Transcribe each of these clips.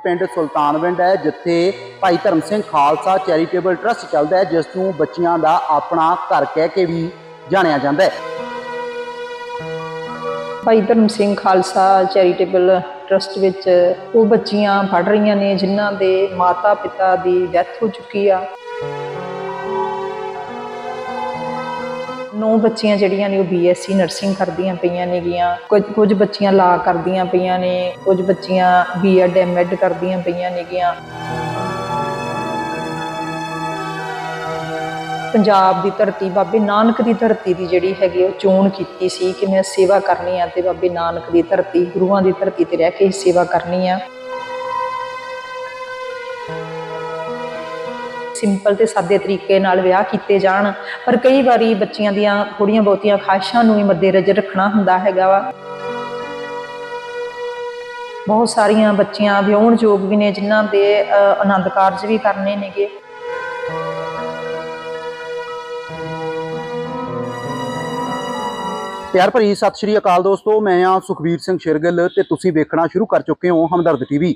पिंड सुल्तानविंड है जिथे भाई धर्म सिंह खालसा चैरिटेबल ट्रस्ट चलता है, जिसनूं बच्चियां दा अपना घर कह के भी जानिया जाता है। भाई धर्म सिंह खालसा चैरिटेबल ट्रस्ट विच वो बच्चियां पढ़ रही ने जिन्हां दे माता पिता की डैथ हो चुकी आ। 9 बच्चियां जिहड़ियां ने BSc नर्सिंग करदियां पईयां नेगियां, कुछ बच्चियां ला करदियां पईयां ने, कुछ बच्चियां B.Ed M.Ed करदियां पईयां नेगियां। पंजाब की धरती बाबे नानक की धरती की जिहड़ी हैगी चोण कीती सी कि मैं सेवा करनी आ ते बाबे नानक की धरती गुरुआं की धरती ते रह के सेवा करनी आ। सिंपल ते सादे तरीके नाल विआह कीते जाण, पर कई बारी बच्चियां दियां थोड़ियां बहुतियां ख्वाहिशां नूं भी मद्देनज़र रखना हुंदा हैगा वा। बहुत सारियां बच्चियां विआहण योग भी ने जिन्हां दे आनंद कारज भी करने नेगे। प्यार भरी सत श्री अकाल दोस्तों, मैं हाँ सुखबीर सिंह शेरगिल ते तुसीं वेखना शुरू कर चुके हो हमदर्द TV।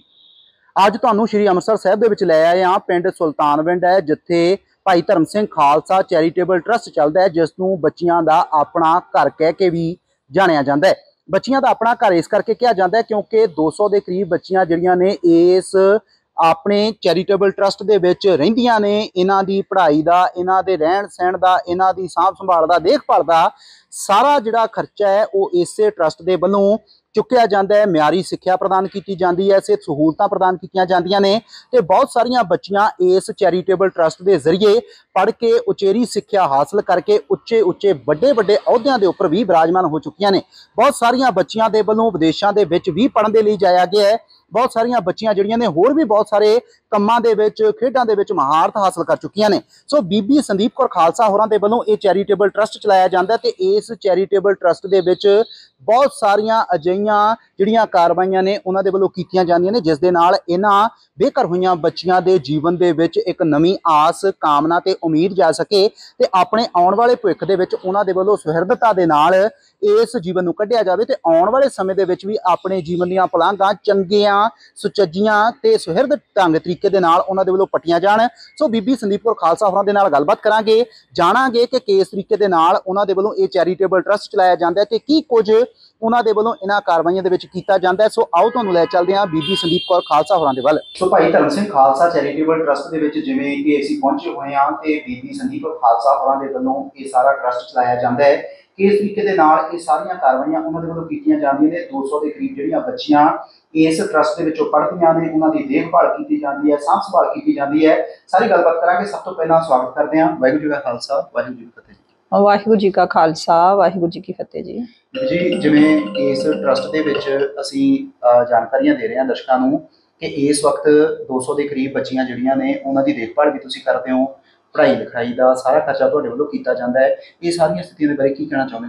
अज तुहानूं श्री अमृतसर साहिब दे विच लै आए हां। पिंड सुल्तानविंड है जिथे भाई धर्म सिंह खालसा चैरिटेबल ट्रस्ट चलता है, जिसनूं बच्चियां दा अपना घर कह के भी जानिया जाता है। बच्चियां दा अपना घर इस करके कहा जाता है क्योंकि 200 के करीब बच्चियां जिहड़ियां ने इस अपने चैरिटेबल ट्रस्ट दे विच रहिंदियां ने। इन्हां दी पढ़ाई दा, इन्हां दे रहन सहन दा, इन्हां दी सांभ संभाल दा, देखभाल दा सारा जिहड़ा खर्चा है वो इस ट्रस्ट दे वल्लों चुक्या जाता है। म्यारी सिक्ख्या प्रदान की जाती है, सिहत सहूलतां प्रदान की जांदियां ने ते बहुत सारियां बच्चियां इस चैरिटेबल ट्रस्ट के जरिए पढ़ के उचेरी सिक्ख्या हासिल करके उच्चे उच्चे बड़े बड़े अहुदियां दे उपर भी विराजमान हो चुकियां ने। बहुत सारियां बच्चियां दे वल्लों विदेशों के विच भी पढ़न दे लई जाया गया है। बहुत सारियां बच्चियां जिहड़ियां ने होर भी बहुत सारे कम्मां दे विच खेडां दे विच महारत हासिल कर चुकियां ने। सो बीबी संदीप कौर खालसा होरां दे वल्लों ये चैरिटेबल ट्रस्ट चलाया जाता है ते इस चैरिटेबल ट्रस्ट दे विच बहुत सारियां अजिहियां जिहड़ियां कारवाइयां ने उन्हां दे वल्लों कीतियां जांदियां ने, जिस दे नाल इन्हां बेघर होईयां बच्चियां दे जीवन दे विच एक नवीं आस कामना ते उम्मीद जा सके ते अपने आउण वाले भविख दे विच उन्हां दे वल्लों सुहिरदता दे नाल इस जीवन नूं कढिया जावे ते आउण वाले समय दे विच भी अपने जीवन दीयां पलांघां चंगियां सुचज्जियां ते सुहिरद ढंग तरीके दे नाल उन्हां दे वल्लों पट्टियां जाण। सो बीबी संदीप कौर खालसा होरां दे नाल गलबात करांगे, जाणांगे कि किस तरीके दे नाल उन्हां दे वल्लों ये चैरिटेबल ट्रस्ट चलाया जांदा है ते की कुछ उन्हां दे वल्लों इन्हां कारवाइयां दे विच कीता जांदा है। सो आओ तुहानूं लै चलदे हां बीबी संदीप कौर खालसा होरां दे वल। सो भाई धर्म सिंह खालसा चैरिटेबल ट्रस्ट दे विच जिवें कि असीं पहुंचे होए हां ते बीबी संदीप कौर खालसा होरां दे वल्लों ये सारा ट्रस्ट चलाया जांदा है। किस तरीके दे नाल ये सारियां कारवाइयां उन्हां दे वल्लों कीतियां जांदियां ने। 200 के करीब जिहड़ियां बच्चियां इस ट्रस्ट दे विचों पढ़दियां ने, उन्हां दी देखभाल कीती जांदी है, सांभ संभाल कीती जांदी है। सारी गलबात करांगे। सब तो पहलां स्वागत करदे हां। वाहिगुरू जी का खालसा वाहिगुरू जी की फतेह। वाहिगुरू जी का खालसा वाहिगुरू जी की फतेह जी। जी जिवें इस ट्रस्ट दे विच असीं जानकारियां दे रहे हैं दर्शकां नूं कि इस वक्त 200 के करीब बच्चियां जिहड़ियां ने उन्हां दी देखभाल भी तुसीं करदे हो, पढ़ाई लिखाई का सारा खर्चा तुहाडे वल्लों कीता जांदा है। ये सारियां स्थितियां दे बारे की कहना चाहुंदे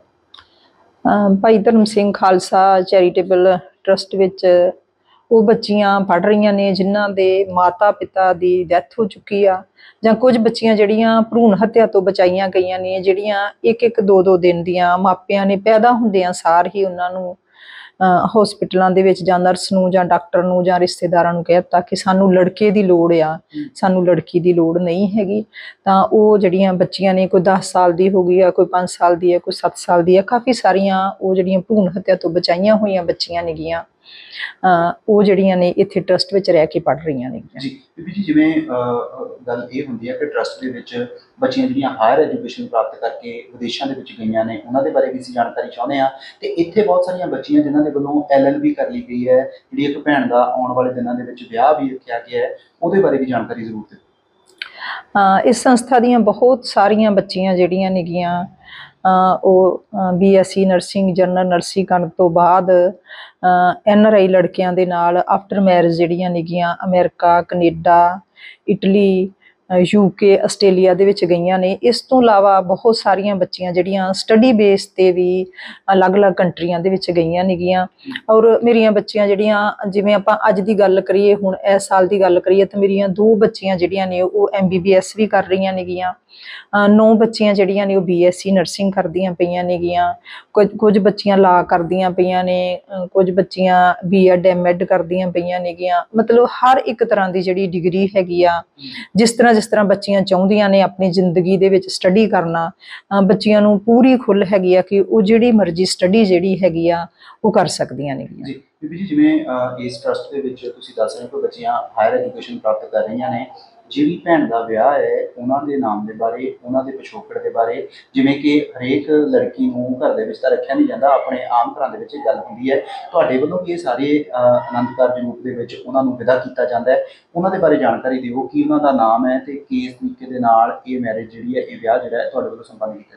हो? भाई धर्म सिंह खालसा चैरिटेबल ट्रस्ट विच वो बच्चियां पढ़ रही ने जिन्हां दे माता पिता की डैथ हो चुकी आ, जां कुछ बच्चियां जिहड़ियां भ्रूण हत्या तो बचाईयां गईयां ने, जिहड़ियां एक दो दो दिन दियां मापियां ने पैदा हुंदियां सार ही उन्हां नूं हॉस्पिटलों दे विच जां नर्स नूं जां डॉक्टर नूं जां रिश्तेदारां नूं कह दित्ता कि सानूं लड़के दी लोड़ आ, सानूं लड़की दी लोड़ नहीं हैगी। तां ओह जिहड़ियां बच्चियां ने कोई 10 साल दी हो गई है, कोई 5 साल दी है, कोई 7 साल दी है, काफ़ी सारियां ओह जिहड़ियां भ्रूण हत्या तो बचाईयां होईयां बच्चियां नेगियां ਉਹ ਜਿਹੜੀਆਂ ਨੇ ਇੱਥੇ ਟਰਸਟ ਵਿੱਚ ਰਹਿ ਕੇ ਪੜ੍ਹ ਰਹੀਆਂ ਨੇ ਜੀ। ਬੀਬੀ ਜੀ ਜਿਵੇਂ ਗੱਲ ਇਹ ਹੁੰਦੀ ਹੈ ਕਿ ਟਰਸਟ ਦੇ ਵਿੱਚ ਬੱਚੀਆਂ ਜਿਹੜੀਆਂ ਹਾਇਰ ਐਜੂਕੇਸ਼ਨ ਪ੍ਰਾਪਤ ਕਰਕੇ ਵਿਦੇਸ਼ਾਂ ਦੇ ਵਿੱਚ ਗਈਆਂ ਨੇ ਉਹਨਾਂ ਦੇ ਬਾਰੇ ਵੀ ਅਸੀਂ ਜਾਣਕਾਰੀ ਚਾਹੁੰਦੇ ਹਾਂ ਤੇ ਇੱਥੇ ਬਹੁਤ ਸਾਰੀਆਂ ਬੱਚੀਆਂ ਜਿਨ੍ਹਾਂ ਦੇ ਵੱਲੋਂ LLB ਕਰ ਲਈ ਗਈ ਹੈ, ਜਿਹੜੀ ਇੱਕ ਭੈਣ ਦਾ ਆਉਣ ਵਾਲੇ ਦਿਨਾਂ ਦੇ ਵਿੱਚ ਵਿਆਹ ਵੀ ਰੱਖਿਆ ਗਿਆ ਹੈ, ਉਹਦੇ ਬਾਰੇ ਵੀ ਜਾਣਕਾਰੀ ਜ਼ਰੂਰ ਦਿਓ। ਇਸ ਸੰਸਥਾ ਦੀਆਂ ਬਹੁਤ ਸਾਰੀਆਂ ਬੱਚੀਆਂ ਜਿਹੜੀਆਂ ਨੇਗੀਆਂ ਉਹ BSc ਨਰਸਿੰਗ ਜਨਰਲ ਨਰਸਿੰਗ ਕਰਨ ਤੋਂ ਬਾਅਦ NRI ਲੜਕਿਆਂ ਦੇ ਨਾਲ ਆਫਟਰ ਮੈਰਿਜ ਜਿਹੜੀਆਂ ਨੇਗੀਆਂ America, Canada, Italy, UK Australia ਦੇ ਵਿੱਚ ਗਈਆਂ ਨੇ। ਇਸ ਤੋਂ ਇਲਾਵਾ ਬਹੁਤ ਸਾਰੀਆਂ ਬੱਚੀਆਂ ਜਿਹੜੀਆਂ ਸਟੱਡੀ ਬੇਸ ਤੇ ਵੀ ਅਲੱਗ-ਅਲੱਗ ਕੰਟਰੀਆਂ ਦੇ ਵਿੱਚ ਗਈਆਂ ਨੇਗੀਆਂ। ਔਰ ਮੇਰੀਆਂ ਬੱਚੀਆਂ ਜਿਹੜੀਆਂ, ਜਿਵੇਂ ਆਪਾਂ ਅੱਜ ਦੀ ਗੱਲ ਕਰੀਏ, ਹੁਣ ਇਸ ਸਾਲ ਦੀ ਗੱਲ ਕਰੀਏ, ਤਾਂ ਮੇਰੀਆਂ 2 ਬੱਚੀਆਂ ਜਿਹੜੀਆਂ ਨੇ ਉਹ MBBS ਵੀ ਕਰ ਰਹੀਆਂ ਨੇਗੀਆਂ। 9 ਬੱਚੀਆਂ ਜਿਹੜੀਆਂ ਨੇ ਉਹ BSc ਨਰਸਿੰਗ ਕਰਦੀਆਂ ਪਈਆਂ ਨੇਗੀਆਂ। ਕੁਝ ਬੱਚੀਆਂ ਲਾ ਕਰਦੀਆਂ ਪਈਆਂ ਨੇ, ਕੁਝ ਬੱਚੀਆਂ B.Ed M.Ed ਕਰਦੀਆਂ ਪਈਆਂ ਨੇਗੀਆਂ। ਮਤਲਬ ਹਰ ਇੱਕ ਤਰ੍ਹਾਂ ਦੀ ਜਿਹੜੀ ਡਿਗਰੀ ਹੈਗੀ ਆ, ਜਿਸ ਤਰ੍ਹਾਂ ਬੱਚੀਆਂ ਚਾਹੁੰਦੀਆਂ ਨੇ ਆਪਣੀ ਜ਼ਿੰਦਗੀ ਦੇ ਵਿੱਚ ਸਟੱਡੀ ਕਰਨਾ, ਬੱਚੀਆਂ ਨੂੰ ਪੂਰੀ ਖੁੱਲ੍ਹ ਹੈਗੀ ਆ ਕਿ ਉਹ ਜਿਹੜੀ ਮਰਜ਼ੀ ਸਟੱਡੀ ਜਿਹੜੀ ਹੈਗੀ ਆ ਉਹ ਕਰ ਸਕਦੀਆਂ ਨੇਗੀਆਂ। ਜੀ ਬੀਬੀ ਜੀ, ਜਿਵੇਂ ਇਸ ਟਰਸਟ ਦੇ ਵਿੱਚ ਤੁਸੀਂ ਦੱਸ ਰਹੇ ਹੋ ਕਿ ਬੱਚੀਆਂ ਹਾਇਰ ਐਜੂਕੇਸ਼ਨ ਪ੍ਰਾਪਤ ਕਰ ਰਹੀਆਂ ਨੇ, ਜਿਹੜੀ ਭੈਣ ਦਾ ਵਿਆਹ ਹੈ ਉਹਨਾਂ ਦੇ ਨਾਮ ਦੇ ਬਾਰੇ, ਉਹਨਾਂ ਦੇ ਪਿਛੋਕੜ ਦੇ ਬਾਰੇ, ਜਿਵੇਂ ਕਿ ਹਰੇਕ ਲੜਕੀ ਨੂੰ ਘਰ ਦੇ ਵਿੱਚ ਤਾਂ ਰੱਖਿਆ ਨਹੀਂ ਜਾਂਦਾ, ਆਪਣੇ ਆਮ ਘਰਾਂ ਦੇ ਵਿੱਚ ਗੱਲ ਹੁੰਦੀ ਹੈ, ਤੁਹਾਡੇ ਵੱਲੋਂ ਵੀ ਇਹ ਸਾਰੇ ਆਨੰਦ ਕਾਰਜ ਰੂਪ ਦੇ ਵਿੱਚ ਉਹਨਾਂ ਨੂੰ ਵਿਦਾ ਕੀਤਾ ਜਾਂਦਾ ਹੈ, ਉਹਨਾਂ ਦੇ ਬਾਰੇ ਜਾਣਕਾਰੀ ਦਿਓ ਕਿ ਉਹਨਾਂ ਦਾ ਨਾਮ ਹੈ ਤੇ ਕਿਸ ਤਰੀਕੇ ਦੇ ਨਾਲ ਇਹ ਮੈਰਿਜ ਜਿਹੜੀ ਹੈ, ਇਹ ਵਿਆਹ ਜਿਹੜਾ ਹੈ ਤੁਹਾਡੇ ਵੱਲੋਂ ਸੰਪੰਨ ਕੀਤਾ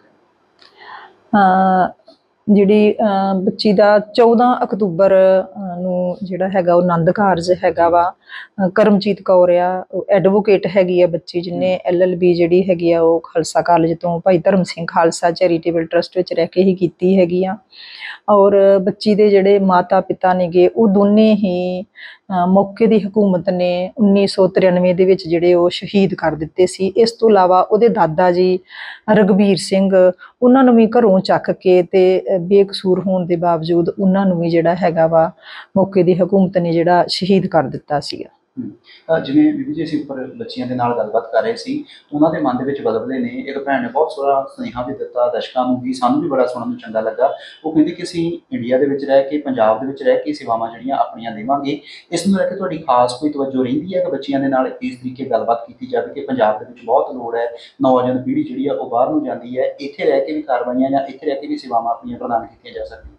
ਜਾਂਦਾ। ਜਿਹੜੀ ਬੱਚੀ ਦਾ 14 ਅਕਤੂਬਰ ਨੂੰ ਜਿਹੜਾ ਹੈਗਾ ਉਹ ਆਨੰਦ ਕਾਰਜ ਹੈਗਾ ਵਾ। ਕਰਮਜੀਤ ਕੌਰ ਆ, ਉਹ ਐਡਵੋਕੇਟ ਹੈਗੀ ਆ ਬੱਚੀ, ਜਿਹਨੇ LLB ਜਿਹੜੀ ਹੈਗੀ ਆ ਉਹ ਖਾਲਸਾ ਕਾਲਜ ਤੋਂ ਭਾਈ ਧਰਮ ਸਿੰਘ ਖਾਲਸਾ ਚੈਰੀਟੇਬਲ ਟਰਸਟ ਵਿੱਚ ਰਹਿ ਕੇ ਹੀ ਕੀਤੀ ਹੈਗੀ ਆ। ਔਰ ਬੱਚੀ ਦੇ ਜਿਹੜੇ ਮਾਤਾ ਪਿਤਾ ਨੇਗੇ ਉਹ ਦੋਨੇ ਹੀ ਮੌਕੇ ਦੀ ਹਕੂਮਤ ਨੇ 1993 ਦੇ ਵਿੱਚ ਜਿਹੜੇ ਉਹ ਸ਼ਹੀਦ ਕਰ ਦਿੱਤੇ ਸੀ। ਇਸ ਤੋਂ ਇਲਾਵਾ ਉਹਦੇ ਦਾਦਾ ਜੀ ਰਘਬੀਰ ਸਿੰਘ, ਉਹਨਾਂ ਨੂੰ ਵੀ ਘਰੋਂ ਚੱਕ ਕੇ ਤੇ ਬੇਕਸੂਰ ਹੋਣ ਦੇ ਬਾਵਜੂਦ ਉਹਨਾਂ ਨੂੰ ਵੀ ਜਿਹੜਾ ਹੈਗਾ ਵਾ ਮੌਕੇ ਦੀ ਹਕੂਮਤ ਨੇ ਜਿਹੜਾ ਸ਼ਹੀਦ ਕਰ ਦਿੱਤਾ ਸੀਗਾ। ਜਿਵੇਂ ਬੀਬੀ ਜੀ ਅਸੀਂ ਉੱਪਰ ਬੱਚੀਆਂ ਦੇ ਨਾਲ ਗੱਲਬਾਤ ਕਰ ਰਹੇ ਸੀ, ਉਹਨਾਂ ਦੇ ਮਨ ਦੇ ਵਿੱਚ ਬਲਬਲੇ ਨੇ, ਇੱਕ ਭੈਣ ਨੇ ਬਹੁਤ ਸੋਹਣਾ ਸੁਨੇਹਾ ਵੀ ਦਿੱਤਾ ਦਰਸ਼ਕਾਂ ਨੂੰ ਵੀ, ਸਾਨੂੰ ਵੀ ਬੜਾ ਸੁਣਨ ਨੂੰ ਚੰਗਾ ਲੱਗਾ। ਉਹ ਕਹਿੰਦੇ ਕਿ ਅਸੀਂ ਇੰਡੀਆ ਦੇ ਵਿੱਚ ਰਹਿ ਕੇ, ਪੰਜਾਬ ਦੇ ਵਿੱਚ ਰਹਿ ਕੇ ਸੇਵਾਵਾਂ ਜਿਹੜੀਆਂ ਆਪਣੀਆਂ ਦੇਵਾਂਗੇ। ਇਸ ਨੂੰ ਲੈ ਕੇ ਤੁਹਾਡੀ ਖਾਸ ਕੋਈ ਤਵੱਜੋ ਰਹਿੰਦੀ ਹੈ ਕਿ ਬੱਚੀਆਂ ਦੇ ਨਾਲ ਇਸ ਤਰੀਕੇ ਗੱਲਬਾਤ ਕੀਤੀ ਜਾਵੇ ਕਿ ਪੰਜਾਬ ਦੇ ਵਿੱਚ ਬਹੁਤ ਲੋੜ ਹੈ, ਨੌਜਵਾਨ ਪੀੜ੍ਹੀ ਜਿਹੜੀ ਆ ਉਹ ਬਾਹਰ ਨੂੰ ਜਾਂਦੀ ਹੈ, ਇੱਥੇ ਰਹਿ ਕੇ ਵੀ ਕਾਰਵਾਈਆਂ ਜਾਂ ਇੱਥੇ ਰਹਿ ਕੇ ਵੀ ਸੇਵਾਵਾਂ ਆਪਣੀਆਂ ਪ੍ਰਦਾਨ ਕੀਤੀਆਂ ਜਾ ਸਕਦੀਆਂ?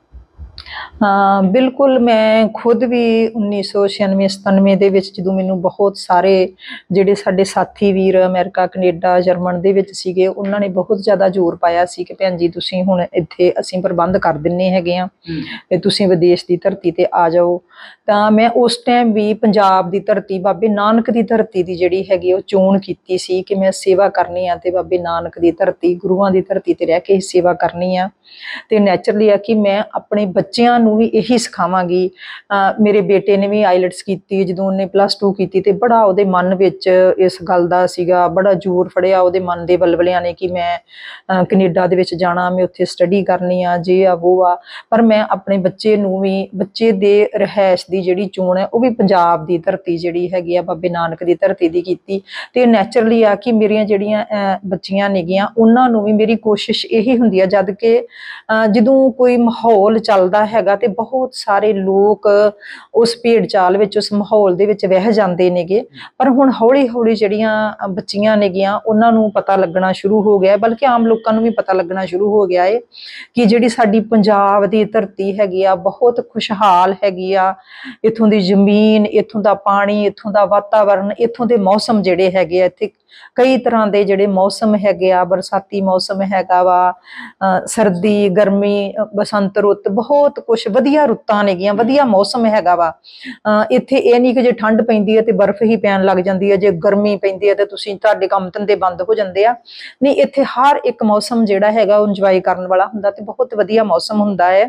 ਬਿਲਕੁਲ, ਮੈਂ ਖੁਦ ਵੀ 1996-97 ਦੇ ਵਿੱਚ ਜਦੋਂ ਮੈਨੂੰ ਬਹੁਤ ਸਾਰੇ ਜਿਹੜੇ ਸਾਡੇ ਸਾਥੀ ਵੀਰ ਅਮਰੀਕਾ, ਕੈਨੇਡਾ, ਜਰਮਨ ਦੇ ਵਿੱਚ ਸੀਗੇ, ਉਹਨਾਂ ਨੇ ਬਹੁਤ ਜ਼ਿਆਦਾ ਜ਼ੋਰ ਪਾਇਆ ਸੀ ਕਿ ਭੈਣ ਜੀ ਤੁਸੀਂ ਹੁਣ ਇੱਥੇ ਅਸੀਂ ਪ੍ਰਬੰਧ ਕਰ ਦਿੰਦੇ ਹੈਗੇ ਆ ਤੇ ਤੁਸੀਂ ਵਿਦੇਸ਼ ਦੀ ਧਰਤੀ ਤੇ ਆ ਜਾਓ। ਤਾਂ ਮੈਂ ਉਸ ਟਾਈਮ ਵੀ ਪੰਜਾਬ ਦੀ ਧਰਤੀ, ਬਾਬੇ ਨਾਨਕ ਦੀ ਧਰਤੀ ਦੀ ਜਿਹੜੀ ਹੈਗੀ ਉਹ ਚੋਣ ਕੀਤੀ ਸੀ ਕਿ ਮੈਂ ਸੇਵਾ ਕਰਨੀ ਆ ਤੇ ਬਾਬੇ ਨਾਨਕ ਦੀ ਧਰਤੀ, ਗੁਰੂਆਂ ਦੀ ਧਰਤੀ ਤੇ ਰਹਿ ਕੇ ਸੇਵਾ ਕਰਨੀ ਆ। ਤੇ ਨੈਚੁਰਲੀ ਆ ਕਿ ਮੈਂ ਆਪਣੇ ਬੱਚਿਆਂ ਨੂੰ ਵੀ ਇਹੀ ਸਿਖਾਵਾਂਗੀ। ਮੇਰੇ ਬੇਟੇ ਨੇ ਵੀ ਆਈਲੈਟਸ ਕੀਤੀ, ਜਦੋਂ ਉਹਨੇ +2 ਕੀਤੀ ਤੇ ਬੜਾ ਉਹਦੇ ਮਨ ਵਿੱਚ ਇਸ ਗੱਲ ਦਾ ਸੀਗਾ, ਬੜਾ ਜ਼ੋਰ ਫੜਿਆ ਉਹਦੇ ਮਨ ਦੇ ਬਲਬਲਿਆਂ ਨੇ ਕਿ ਮੈਂ ਕੈਨੇਡਾ ਦੇ ਵਿੱਚ ਜਾਣਾ, ਮੈਂ ਉੱਥੇ ਸਟੱਡੀ ਕਰਨੀ ਆ, ਜੇ ਆ ਉਹ ਆ। ਪਰ ਮੈਂ ਆਪਣੇ ਬੱਚੇ ਨੂੰ ਵੀ, ਬੱਚੇ ਦੇ ਰਿਹਾਇਸ਼ ਦੀ ਜਿਹੜੀ ਚੋਣ ਹੈ ਉਹ ਵੀ ਪੰਜਾਬ ਦੀ ਧਰਤੀ ਜਿਹੜੀ ਹੈਗੀ ਆ ਬਾਬੇ ਨਾਨਕ ਦੀ ਧਰਤੀ ਦੀ ਕੀਤੀ। ਤੇ ਨੈਚੁਰਲੀ ਆ ਕਿ ਮੇਰੀਆਂ ਜਿਹੜੀਆਂ ਬੱਚੀਆਂ ਨੇਗੀਆਂ ਉਹਨਾਂ ਨੂੰ ਵੀ ਮੇਰੀ ਕੋਸ਼ਿਸ਼ ਇਹੀ ਹੁੰਦੀ ਆ, ਜਦ ਕਿ ਜਦੋਂ ਕੋਈ ਮਾਹੌਲ ਚੱਲਦਾ ਹੈਗਾ ਤੇ ਬਹੁਤ ਸਾਰੇ ਲੋਕ ਉਸ ਭੇਡ ਚਾਲ ਵਿੱਚ, ਉਸ ਮਾਹੌਲ ਦੇ ਵਿੱਚ ਵਹਿ ਜਾਂਦੇ ਨੇਗੇ। ਪਰ ਹੁਣ ਹੌਲੀ ਹੌਲੀ ਜਿਹੜੀਆਂ ਬੱਚੀਆਂ ਨੇਗੀਆਂ ਉਹਨਾਂ ਨੂੰ ਪਤਾ ਲੱਗਣਾ ਸ਼ੁਰੂ ਹੋ ਗਿਆ, ਬਲਕਿ ਆਮ ਲੋਕਾਂ ਨੂੰ ਵੀ ਪਤਾ ਲੱਗਣਾ ਸ਼ੁਰੂ ਹੋ ਗਿਆ ਹੈ ਕਿ ਜਿਹੜੀ ਸਾਡੀ ਪੰਜਾਬ ਦੀ ਧਰਤੀ ਹੈਗੀ ਆ ਬਹੁਤ ਖੁਸ਼ਹਾਲ ਹੈਗੀ ਆ। ਇੱਥੋਂ ਦੀ ਜ਼ਮੀਨ, ਇੱਥੋਂ ਦਾ ਪਾਣੀ, ਇੱਥੋਂ ਦਾ ਵਾਤਾਵਰਨ, ਇੱਥੋਂ ਦੇ ਮੌਸਮ ਜਿਹੜੇ ਹੈਗੇ ਆ, ਇੱਥੇ ਕਈ ਤਰ੍ਹਾਂ ਦੇ ਜਿਹੜੇ ਮੌਸਮ ਹੈਗੇ ਆ, ਬਰਸਾਤੀ ਮੌਸਮ ਹੈਗਾ ਵਾ, ਸਰਦੀ, ਗਰਮੀ, ਬਸੰਤ ਰੁੱਤ, ਬਹੁਤ ਕੁਛ ਵਧੀਆ ਰੁੱਤਾਂ ਨੇਗੀਆਂ, ਵਧੀਆ ਮੌਸਮ ਹੈਗਾ ਵਾ। ਇੱਥੇ ਇਹ ਨਹੀਂ ਕਿ ਜੇ ਠੰਡ ਪੈਂਦੀ ਹੈ ਤੇ ਬਰਫ਼ ਹੀ ਪੈਣ ਲੱਗ ਜਾਂਦੀ ਹੈ, ਜੇ ਗਰਮੀ ਪੈਂਦੀ ਹੈ ਤੇ ਤੁਸੀਂ ਤੁਹਾਡੇ ਕੰਮ ਧੰਦੇ ਬੰਦ ਹੋ ਜਾਂਦੇ ਆ। ਨਹੀਂ, ਇੱਥੇ ਹਰ ਇੱਕ ਮੌਸਮ ਜਿਹੜਾ ਹੈਗਾ ਉਹ ਇੰਜੋਏ ਕਰਨ ਵਾਲਾ ਹੁੰਦਾ ਤੇ ਬਹੁਤ ਵਧੀਆ ਮੌਸਮ ਹੁੰਦਾ ਹੈ।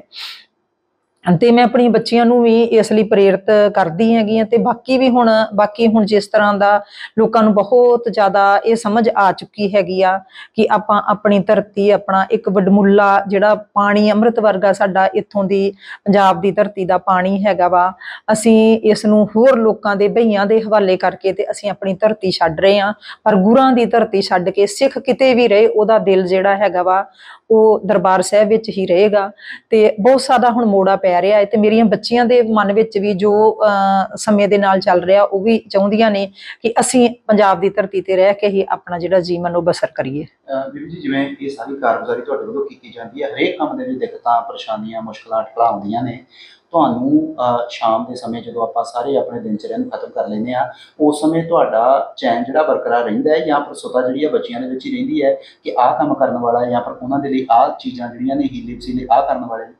ਤੇ ਮੈਂ ਆਪਣੀ ਬੱਚੀਆਂ ਨੂੰ ਵੀ ਇਸ ਲਈ ਪ੍ਰੇਰਿਤ ਕਰਦੀ ਹੈਗੀ ਆ। ਤੇ ਬਾਕੀ ਹੁਣ ਜਿਸ ਤਰ੍ਹਾਂ ਦਾ ਲੋਕਾਂ ਨੂੰ ਬਹੁਤ ਜ਼ਿਆਦਾ ਇਹ ਸਮਝ ਆ ਚੁੱਕੀ ਹੈਗੀ ਆ ਕਿ ਆਪਾਂ ਆਪਣੀ ਧਰਤੀ, ਆਪਣਾ ਇੱਕ ਵਡਮੁੱਲਾ ਜਿਹੜਾ ਪਾਣੀ ਅੰਮ੍ਰਿਤ ਵਰਗਾ ਸਾਡਾ ਇੱਥੋਂ ਦੀ ਪੰਜਾਬ ਦੀ ਧਰਤੀ ਦਾ ਪਾਣੀ ਹੈਗਾ ਵਾ, ਅਸੀਂ ਇਸ ਨੂੰ ਹੋਰ ਲੋਕਾਂ ਦੇ ਬਈਆਂ ਦੇ ਹਵਾਲੇ ਕਰਕੇ ਤੇ ਅਸੀਂ ਆਪਣੀ ਧਰਤੀ ਛੱਡ ਰਹੇ ਹਾਂ। ਪਰ ਗੁਰਾਂ ਦੀ ਧਰਤੀ ਛੱਡ ਕੇ ਸਿੱਖ ਕਿਤੇ ਵੀ ਰਹੇ, ਉਹਦਾ ਦਿਲ ਜਿਹੜਾ ਹੈਗਾ ਵਾ ਉਹ ਦਰਬਾਰ ਸਾਹਿਬ ਵਿੱਚ ਹੀ ਰਹੇਗਾ। ਤੇ ਬਹੁਤ ਜ਼ਿਆਦਾ ਹੁਣ ਮੋੜਾ ਪੈ ਰਿਹਾ ਹੈ ਤੇ ਮੇਰੀਆਂ ਬੱਚੀਆਂ ਦੇ ਮਨ ਵਿੱਚ ਵੀ ਜੋ ਸਮੇਂ ਦੇ ਨਾਲ ਚੱਲ ਰਿਹਾ, ਉਹ ਵੀ ਚਾਹੁੰਦੀਆਂ ਨੇ ਕਿ ਅਸੀਂ ਪੰਜਾਬ ਦੀ ਧਰਤੀ ਤੇ ਰਹਿ ਕੇ ਹੀ ਆਪਣਾ ਜਿਹੜਾ ਜੀਵਨ ਉਹ ਬਸਰ ਕਰੀਏ। ਬੀਬੀ ਜੀ, ਜਿਵੇਂ ਇਹ ਸਾਰੀ ਕਾਰਗੁਜ਼ਾਰੀ ਤੁਹਾਡੇ ਵੱਲੋਂ ਕੀਤੀ ਜਾਂਦੀ ਹੈ, ਹਰੇਕ ਕੰਮ ਦੇ ਵਿੱਚ ਦਿੱਕਤਾਂ, ਪਰੇਸ਼ਾਨੀਆਂ, ਮੁਸ਼ਕਲਾਂ, ਟਲਾ ਆਉਂਦੀਆਂ ਨੇ, ਤੁਹਾਨੂੰ ਸ਼ਾਮ ਦੇ ਸਮੇਂ ਜਦੋਂ ਆਪਾਂ ਸਾਰੇ ਆਪਣੇ ਦਿਨਚਰਿਆ ਨੂੰ ਖਤਮ ਕਰ ਲੈਂਦੇ ਹਾਂ, ਉਸ ਸਮੇਂ ਤੁਹਾਡਾ ਚੈਨ ਜਿਹੜਾ ਬਰਕਰਾਰ ਰਹਿੰਦਾ ਹੈ ਜਾਂ ਪ੍ਰਸੁਤਾ ਜਿਹੜੀ ਹੈ ਬੱਚੀਆਂ ਦੇ ਵਿੱਚ ਹੀ ਰਹਿੰਦੀ ਹੈ ਕਿ ਆਹ ਕੰਮ ਕਰਨ ਵਾਲਾ ਹੈ ਜਾਂ ਫਿਰ ਉਹਨਾਂ ਦੇ ਲਈ ਆਹ ਚੀਜ਼ਾਂ ਜਿਹੜੀਆਂ ਨੇ ਹੀਲੇ ਵਸੀਲੇ ਆਹ ਕਰਨ ਵਾਲੇ ਨੇ?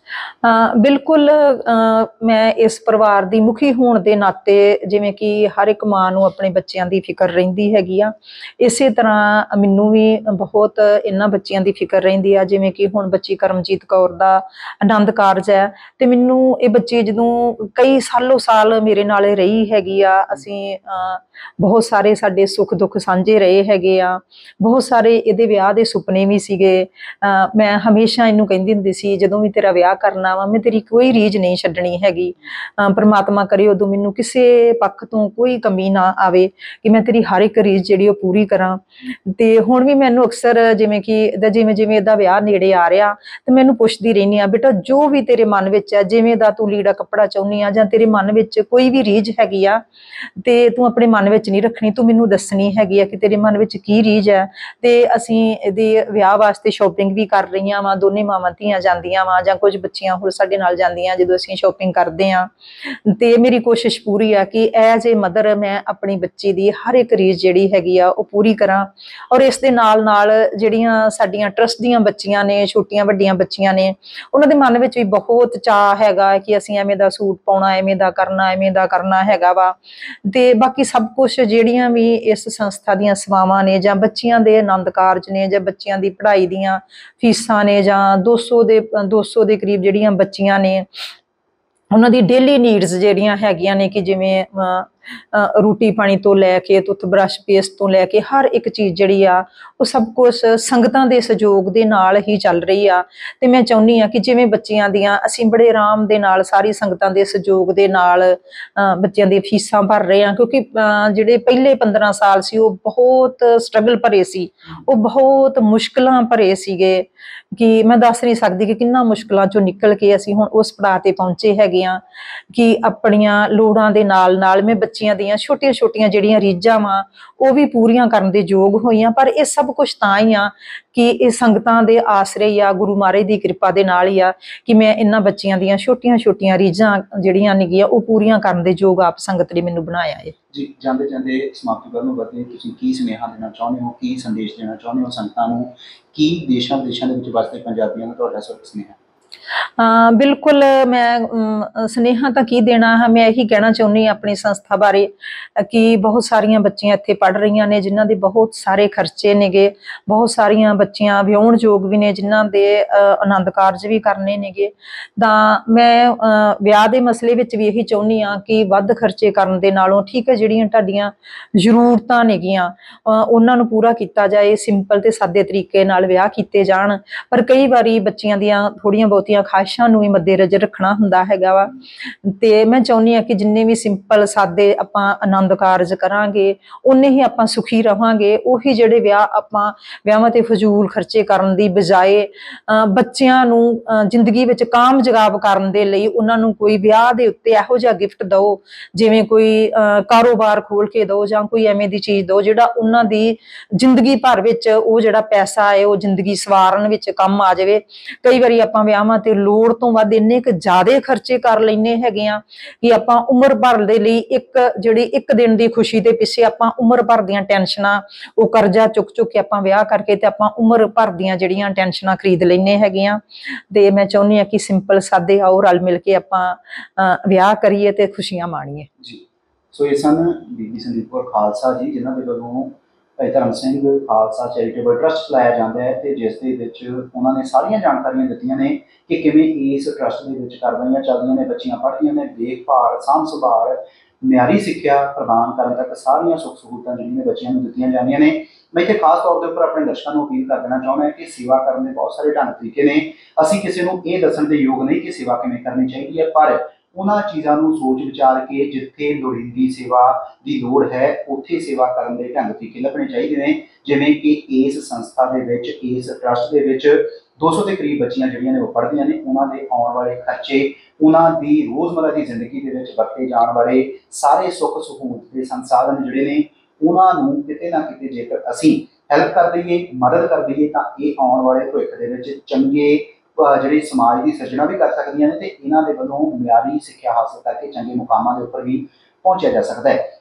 ਬਿਲਕੁਲ, ਮੈਂ ਇਸ ਪਰਿਵਾਰ ਦੀ ਮੁਖੀ ਹੋਣ ਦੇ ਨਾਤੇ ਜਿਵੇਂ ਕਿ ਹਰ ਇੱਕ ਮਾਂ ਨੂੰ ਆਪਣੇ ਬੱਚਿਆਂ ਦੀ ਫਿਕਰ ਰਹਿੰਦੀ ਹੈਗੀ ਆ, ਇਸੇ ਤਰ੍ਹਾਂ ਮੈਨੂੰ ਵੀ ਬਹੁਤ ਇਹਨਾਂ ਬੱਚਿਆਂ ਦੀ ਫਿਕਰ ਰਹਿੰਦੀ ਆ। ਜਿਵੇਂ ਕਿ ਹੁਣ ਬੱਚੀ ਕਰਮਜੀਤ ਕੌਰ ਦਾ ਆਨੰਦ ਕਾਰਜ ਹੈ, ਤੇ ਮੈਨੂੰ ਇਹ ਬੱਚੀ ਜਦੋਂ ਕਈ ਸਾਲੋਂ ਸਾਲ ਮੇਰੇ ਨਾਲ ਰਹੀ ਹੈਗੀ ਆ, ਅਸੀਂ ਬਹੁਤ ਸਾਰੇ ਸਾਡੇ ਸੁੱਖ ਦੁੱਖ ਸਾਂਝੇ ਰਹੇ ਹੈਗੇ ਆ, ਬਹੁਤ ਸਾਰੇ ਇਹਦੇ ਵਿਆਹ ਦੇ ਸੁਪਨੇ ਵੀ ਸੀਗੇ। ਮੈਂ ਹਮੇਸ਼ਾ ਇਹਨੂੰ ਕਹਿੰਦੀ ਹੁੰਦੀ ਸੀ, ਜਦੋਂ ਵੀ ਤੇਰਾ ਵਿਆਹ ਕਰਨਾ ਵਾ, ਮੈਂ ਤੇਰੀ ਕੋਈ ਰੀਝ ਨਹੀਂ ਛੱਡਣੀ ਹੈਗੀ। ਪਰਮਾਤਮਾ ਕਰੇ ਉਦੋਂ ਮੈਨੂੰ ਕਿਸੇ ਪੱਖ ਤੋਂ ਕੋਈ ਕਮੀ ਨਾ ਆਵੇ, ਕਿ ਮੈਂ ਤੇਰੀ ਹਰ ਇੱਕ ਰੀਝ ਜਿਹੜੀ ਉਹ ਪੂਰੀ ਕਰਾਂ। ਤੇ ਹੁਣ ਵੀ ਮੈਨੂੰ ਅਕਸਰ ਜਿਵੇਂ ਕਿ ਜਿਵੇਂ ਜਿਵੇਂ ਇਹਦਾ ਵਿਆਹ ਨੇੜੇ ਆ ਰਿਹਾ, ਤੇ ਮੈਨੂੰ ਪੁੱਛਦੀ ਰਹਿੰਦੀ ਆ, ਬੇਟਾ ਜੋ ਵੀ ਤੇਰੇ ਮਨ ਵਿੱਚ ਹੈ, ਜਿਵੇਂ ਦਾ ਤੂੰ ਲੀੜਾ ਕੱਪੜਾ ਚਾਹੁੰਦੀ ਆ, ਜਾਂ ਤੇਰੇ ਮਨ ਵਿੱਚ ਕੋਈ ਵੀ ਰੀਝ ਹੈਗੀ ਆ, ਤੇ ਤੂੰ ਆਪਣੇ ਮਨ ਵਿੱਚ ਨਹੀਂ ਰੱਖਣੀ, ਤੂੰ ਮੈਨੂੰ ਦੱਸਣੀ ਹੈਗੀ ਆ ਕਿ ਤੇਰੇ ਮਨ ਵਿੱਚ ਕੀ ਰੀਝ ਹੈ। ਤੇ ਅਸੀਂ ਇਹਦੇ ਵਿਆਹ ਵਾਸਤੇ ਸ਼ੋਪਿੰਗ ਵੀ ਕਰ ਰਹੀਆਂ ਵਾ, ਦੋਨੇ ਮਾਵਾਂ ਧੀਆਂ ਜਾਂਦੀਆਂ ਵਾ, ਜਾਂ ਕੁਝ ਬੱਚੀਆਂ ਹੋਰ ਸਾਡੇ ਨਾਲ ਜਾਂਦੀਆਂ ਜਦੋਂ ਅਸੀਂ ਸ਼ੋਪਿੰਗ ਕਰਦੇ ਆ। ਤੇ ਮੇਰੀ ਕੋਸ਼ਿਸ਼ ਪੂਰੀ ਆ ਕਿ ਐਜ਼ ਏ ਮਦਰ ਮੈਂ ਆਪਣੀ ਬੱਚੀ ਦੀ ਹਰ ਇੱਕ ਰੀਝ ਜਿਹੜੀ ਹੈਗੀ ਆ ਉਹ ਪੂਰੀ ਕਰਾਂ। ਔਰ ਇਸ ਦੇ ਨਾਲ ਨਾਲ ਜਿਹੜੀਆਂ ਸਾਡੀਆਂ ਟਰਸਟ ਦੀਆਂ ਬੱਚੀਆਂ ਨੇ, ਛੋਟੀਆਂ ਵੱਡੀਆਂ ਬੱਚੀਆਂ ਨੇ, ਉਹਨਾਂ ਦੇ ਮਨ ਵਿੱਚ ਵੀ ਬਹੁਤ ਚਾਅ ਹੈਗਾ ਕਿ ਅਸੀਂ ਐਵੇਂ ਦਾ ਸੂਟ ਪਾਉਣਾ, ਐਵੇਂ ਦਾ ਕਰਨਾ ਹੈਗਾ ਵਾ। ਤੇ ਬਾਕੀ ਸਭ ਕੁਝ ਜਿਹੜੀਆਂ ਵੀ ਇਸ ਸੰਸਥਾ ਦੀਆਂ ਸੇਵਾਵਾਂ ਨੇ, ਜਾਂ ਬੱਚਿਆਂ ਦੇ ਆਨੰਦ ਕਾਰਜ ਨੇ, ਜਾਂ ਬੱਚਿਆਂ ਦੀ ਪੜ੍ਹਾਈ ਦੀਆਂ ਫੀਸਾਂ ਨੇ, ਜਾਂ 200 ਦੇ ਕਰੀਬ ਜਿਹੜੀਆਂ ਬੱਚੀਆਂ ਨੇ, ਉਹਨਾਂ ਦੀ ਡੇਲੀ ਨੀਡਸ ਜਿਹੜੀਆਂ ਹੈਗੀਆਂ ਨੇ, ਕਿ ਜਿਵੇਂ ਰੋਟੀ ਪਾਣੀ ਤੋਂ ਲੈ ਕੇ ਟੁੱਥ ਬਰੱਸ਼ ਪੇਸਟ ਤੋਂ ਲੈ ਕੇ ਹਰ ਇੱਕ ਚੀਜ਼ ਜਿਹੜੀ ਆ ਉਹ ਸਭ ਕੁਝ ਸੰਗਤਾਂ ਦੇ ਸਹਿਯੋਗ ਦੇ ਨਾਲ ਹੀ ਚੱਲ ਰਹੀ ਆ। ਤੇ ਮੈਂ ਚਾਹੁੰਦੀ ਆ ਕਿ ਜਿਵੇਂ ਬੱਚਿਆਂ ਦੀਆਂ ਅਸੀਂ ਬੜੇ ਆਰਾਮ ਦੇ ਨਾਲ ਸਾਰੀ ਸੰਗਤਾਂ ਦੇ ਸਹਿਯੋਗ ਦੇ ਨਾਲ ਬੱਚਿਆਂ ਦੀਆਂ ਫੀਸਾਂ ਭਰ ਰਹੇ ਆ, ਕਿਉਂਕਿ ਜਿਹੜੇ ਪਹਿਲੇ 15 ਸਾਲ ਸੀ ਉਹ ਬਹੁਤ ਸਟਰਗਲ ਭਰੇ ਸੀ, ਉਹ ਬਹੁਤ ਮੁਸ਼ਕਲਾਂ ਭਰੇ ਸੀਗੇ, ਕਿ ਮੈਂ ਦੱਸ ਨਹੀਂ ਸਕਦੀ ਕਿ ਕਿੰਨਾ ਮੁਸ਼ਕਲਾਂ ਚੋਂ ਨਿਕਲ ਕੇ ਅਸੀਂ ਹੁਣ ਉਸ ਪੜਾਅ ਤੇ ਪਹੁੰਚੇ ਹੈਗੇ ਆ ਕਿ ਆਪਣੀਆਂ ਲੋੜਾਂ ਦੇ ਨਾਲ ਨਾਲ ਮੈਂ ਬੱਚਿਆਂ ਦੀਆਂ ਛੋਟੀਆਂ ਛੋਟੀਆਂ ਜਿਹੜੀਆਂ ਰੀਝਾਂ ਵਾ ਉਹ ਵੀ ਪੂਰੀਆਂ ਕਰਨ ਦੇ ਯੋਗ ਹੋਈਆਂ। ਪਰ ਇਹ ਸਭ ਕੁਝ ਤਾਂ ਹੀ ਆ ਕਿ ਇਹ ਸੰਗਤਾਂ ਦੇ ਆਸਰੇ ਆ, ਗੁਰੂ ਮਹਾਰਾਜ ਦੀ ਕਿਰਪਾ ਦੇ ਨਾਲ ਹੀ ਆ ਕਿ ਮੈਂ ਇਹਨਾਂ ਬੱਚਿਆਂ ਦੀਆਂ ਛੋਟੀਆਂ ਛੋਟੀਆਂ ਰੀਝਾਂ ਜਿਹੜੀਆਂ ਨੇਗੀਆਂ ਉਹ ਪੂਰੀਆਂ ਕਰਨ ਦੇ ਯੋਗ ਆਪ ਸੰਗਤ ਨੇ ਮੈਨੂੰ ਬਣਾਇਆ ਹੈ ਜੀ। ਜਾਂਦੇ ਜਾਂਦੇ ਸਮਾਪਤੀ ਕਰਨ ਵਰਤੇ ਤੁਸੀਂ ਕੀ ਸੁਨੇਹਾ ਦੇਣਾ ਚਾਹੁੰਦੇ ਹੋ, ਕੀ ਸੰਦੇਸ਼ ਦੇਣਾ ਚਾਹੁੰਦੇ ਹੋ ਸੰਗਤਾਂ ਨੂੰ, ਕੀ ਦੇਸ਼ਾਂ ਵਿਦੇਸ਼ਾਂ ਦੇ ਵਿੱਚ ਵਸਦੇ ਪੰਜਾਬੀਆਂ ਨੂੰ ਤੁਹਾਡਾ ਸੁਨੇਹਾ? ਬਿਲਕੁਲ, ਮੈਂ ਸੁਨੇਹਾ ਤਾਂ ਕੀ ਦੇਣਾ ਹੈ, ਮੈਂ ਇਹੀ ਕਹਿਣਾ ਚਾਹੁੰਦੀ ਹਾਂ ਆਪਣੀ ਸੰਸਥਾ ਬਾਰੇ ਕਿ ਬਹੁਤ ਸਾਰੀਆਂ ਬੱਚੀਆਂ ਇੱਥੇ ਪੜ੍ਹ ਰਹੀਆਂ ਨੇ ਜਿਨ੍ਹਾਂ ਦੇ ਬਹੁਤ ਸਾਰੇ ਖਰਚੇ ਨੇਗੇ, ਬਹੁਤ ਸਾਰੀਆਂ ਬੱਚੀਆਂ ਵਿਆਹੁਣ ਯੋਗ ਵੀ ਨੇ ਜਿਨ੍ਹਾਂ ਦੇ ਆਨੰਦ ਕਾਰਜ ਵੀ ਕਰਨੇ ਨੇਗੇ। ਤਾਂ ਮੈਂ ਵਿਆਹ ਦੇ ਮਸਲੇ ਵਿੱਚ ਵੀ ਇਹੀ ਚਾਹੁੰਦੀ ਹਾਂ ਕਿ ਵੱਧ ਖਰਚੇ ਕਰਨ ਦੇ ਨਾਲੋਂ ਠੀਕ ਹੈ ਜਿਹੜੀਆਂ ਤੁਹਾਡੀਆਂ ਜ਼ਰੂਰਤਾਂ ਨੇਗੀਆਂ ਉਹਨਾਂ ਨੂੰ ਪੂਰਾ ਕੀਤਾ ਜਾਏ, ਸਿੰਪਲ ਤੇ ਸਾਦੇ ਤਰੀਕੇ ਨਾਲ ਵਿਆਹ ਕੀਤੇ ਜਾਣ। ਪਰ ਕਈ ਵਾਰੀ ਬੱਚੀਆਂ ਦੀਆਂ ਥੋੜੀਆਂ ਬਹੁਤੀਆਂ ਖਾਹਿਸ਼ਾਂ ਨੂੰ ਵੀ ਮੱਦੇਨਜ਼ਰ ਰੱਖਣਾ ਹੁੰਦਾ ਹੈਗਾ ਵਾ। ਤੇ ਮੈਂ ਚਾਹੁੰਦੀ ਹਾਂ ਕਿ ਜਿੰਨੇ ਵੀ ਸਿੰਪਲ ਸਾਦੇ ਆਪਾਂ ਆਨੰਦ ਕਾਰਜ ਕਰਾਂਗੇ ਉਨੇ ਹੀ ਆਪਾਂ ਸੁਖੀ ਰਵਾਂਗੇ। ਉਹੀ ਜਿਹੜੇ ਆਪਾਂ ਵਿਆਹਾਂ ਤੇ ਫਜ਼ੂਲ ਖਰਚੇ ਕਰਨ ਦੀ ਬਜਾਏ ਬੱਚਿਆਂ ਨੂੰ ਜ਼ਿੰਦਗੀ ਵਿੱਚ ਕਾਮਯਾਬ ਕਰਨ ਦੇ ਲਈ ਉਹਨਾਂ ਨੂੰ ਕੋਈ ਵਿਆਹ ਦੇ ਉੱਤੇ ਇਹੋ ਜਿਹਾ ਗਿਫਟ ਦਿਓ, ਜਿਵੇਂ ਕੋਈ ਕਾਰੋਬਾਰ ਖੋਲ ਕੇ ਦਿਓ ਜਾਂ ਕੋਈ ਐਵੇਂ ਦੀ ਚੀਜ਼ ਦਿਓ ਜਿਹੜਾ ਉਹਨਾਂ ਦੀ ਜ਼ਿੰਦਗੀ ਭਰ ਵਿੱਚ ਉਹ ਜਿਹੜਾ ਪੈਸਾ ਹੈ ਉਹ ਜ਼ਿੰਦਗੀ ਸਵਾਰਨ ਵਿੱਚ ਕੰਮ ਆ ਜਾਵੇ। ਕਈ ਵਾਰੀ ਆਪਾਂ ਵਿਆਹਾਂ ਤੇ ਲੋੜ ਤੋਂ ਵੱਧ ਇੰਨੇ ਕੁ ਜ਼ਿਆਦੇ ਖਰਚੇ ਕਰ ਲੈਨੇ ਹੈਗੇ ਆ ਕਿ ਆਪਾਂ ਉਮਰ ਭਰ ਦੇ ਲਈ ਜਿਹੜੀ ਇੱਕ ਦਿਨ ਦੀ ਖੁਸ਼ੀ ਦੇ ਪਿੱਛੇ ਆਪਾਂ ਉਮਰ ਭਰ ਦੀਆਂ ਟੈਨਸ਼ਨਾਂ, ਉਹ ਕਰਜ਼ਾ ਚੁੱਕ ਚੁੱਕ ਕੇ ਆਪਾਂ ਵਿਆਹ ਕਰਕੇ ਤੇ ਆਪਾਂ ਉਮਰ ਭਰ ਦੀਆਂ ਜਿਹੜੀਆਂ ਟੈਨਸ਼ਨਾਂ ਖਰੀਦ ਲੈਨੇ ਹੈਗੇ ਆ। ਤੇ ਮੈਂ ਚਾਹੁੰਦੀ ਹਾਂ ਕਿ ਸਿੰਪਲ ਸਾਦੇ ਆਓ ਰਲ ਮਿਲ ਕੇ ਆਪਾਂ ਵਿਆਹ ਕਰੀਏ ਤੇ ਖੁਸ਼ੀਆਂ ਮਾਣੀਏ ਜੀ। ਸੋ ਇਹ ਸਨ ਬੀਬੀ ਸੰਦੀਪ ਕੌਰ ਖਾਲਸਾ ਜੀ, ਜਿਨ੍ਹਾਂ ਦੇ ਵੱਲੋਂ ਭਾਈ ਧਰਮ ਸਿੰਘ ਖਾਲਸਾ ਚੈਰੀਟੇਬਲ ਟਰੱਸਟ ਚਲਾਇਆ ਜਾਂਦਾ ਹੈ, ਤੇ ਜਿਸ ਦੇ ਵਿੱਚ ਉਹਨਾਂ ਨੇ ਸਾਰੀਆਂ ਜਾਣਕਾਰੀਆਂ ਦਿੱਤੀਆਂ ਨੇ ਕਿ ਕਿਵੇਂ ਇਸ ਟਰੱਸਟ ਦੇ ਵਿੱਚ ਕਾਰਵਾਈਆਂ ਚੱਲਦੀਆਂ ਨੇ, ਬੱਚੀਆਂ ਪੜ੍ਹਦੀਆਂ ਨੇ, ਦੇਖਭਾਲ, ਸਾਂਭ ਸੰਭਾਲ, ਮਿਆਰੀ ਸਿੱਖਿਆ ਪ੍ਰਦਾਨ ਕਰਨ ਤੱਕ ਸਾਰੀਆਂ ਸੁੱਖ ਸਹੂਲਤਾਂ ਜਿਹੜੀਆਂ ਬੱਚਿਆਂ ਨੂੰ ਦਿੱਤੀਆਂ ਜਾਂਦੀਆਂ ਨੇ। ਮੈਂ ਇੱਥੇ ਖਾਸ ਤੌਰ ਦੇ ਉੱਪਰ ਆਪਣੇ ਦਰਸ਼ਕਾਂ ਨੂੰ ਅਪੀਲ ਕਰ ਦੇਣਾ ਚਾਹੁੰਦਾ ਕਿ ਸੇਵਾ ਕਰਨ ਦੇ ਬਹੁਤ ਸਾਰੇ ਢੰਗ ਤਰੀਕੇ ਨੇ। ਅਸੀਂ ਕਿਸੇ ਨੂੰ ਇਹ ਦੱਸਣ ਦੇ ਯੋਗ ਨਹੀਂ ਕਿ ਸੇਵਾ ਕਿਵੇਂ ਕਰਨੀ ਚਾਹੀਦੀ ਹੈ, ਪਰ ਉਹਨਾਂ ਚੀਜ਼ਾਂ ਨੂੰ ਸੋਚ ਵਿਚਾਰ ਕੇ ਜਿੱਥੇ ਲੋੜੀਂਦੀ ਸੇਵਾ ਦੀ ਲੋੜ ਹੈ ਉੱਥੇ ਸੇਵਾ ਕਰਨ ਦੇ ਢੰਗ ਤਰੀਕੇ ਲੱਭਣੇ ਚਾਹੀਦੇ ਨੇ। ਜਿਵੇਂ ਕਿ ਇਸ ਸੰਸਥਾ ਦੇ ਵਿੱਚ, ਇਸ ਟਰੱਸਟ ਦੇ ਵਿੱਚ 200 ਦੇ ਕਰੀਬ ਬੱਚੀਆਂ ਜਿਹੜੀਆਂ ਨੇ ਉਹ ਪੜ੍ਹਦੀਆਂ ਨੇ, ਉਹਨਾਂ ਦੇ ਆਉਣ ਵਾਲੇ ਖਰਚੇ, ਉਹਨਾਂ ਦੀ ਰੋਜ਼ਮਰਾ ਦੀ ਜ਼ਿੰਦਗੀ ਦੇ ਵਿੱਚ ਵਰਤੇ ਜਾਣ ਵਾਲੇ ਸਾਰੇ ਸੁੱਖ ਸਹੂਲਤ ਦੇ ਸੰਸਾਧਨ ਜਿਹੜੇ ਨੇ ਉਹਨਾਂ ਨੂੰ ਕਿਤੇ ਨਾ ਕਿਤੇ ਜੇਕਰ ਅਸੀਂ ਹੈਲਪ ਕਰ ਦਈਏ, ਮਦਦ ਕਰ ਦਈਏ, ਤਾਂ ਇਹ ਆਉਣ ਵਾਲੇ ਭਵਿੱਖ ਦੇ ਵਿੱਚ ਚੰਗੇ ਜਿਹੜੇ ਸਮਾਜ ਦੀ ਸਿਰਜਣਾ ਵੀ ਕਰ ਸਕਦੀਆਂ ਨੇ, ਤੇ ਇਹਨਾਂ ਦੇ ਵੱਲੋਂ ਮਿਆਰੀ ਸਿੱਖਿਆ ਹਾਸਲ ਕਰਕੇ ਚੰਗੇ ਮੁਕਾਮਾਂ ਦੇ ਉੱਪਰ ਵੀ ਪਹੁੰਚਿਆ ਜਾ ਸਕਦਾ ਹੈ।